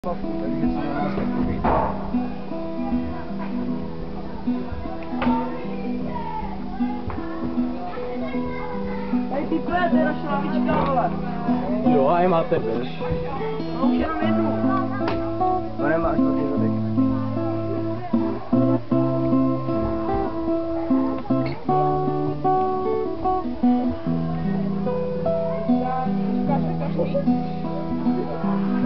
Tady ty plete, naše lavička, vole. Jo, a je máte, víš. No už jenom jednu. To nemáš to ty zadek. Ukaž.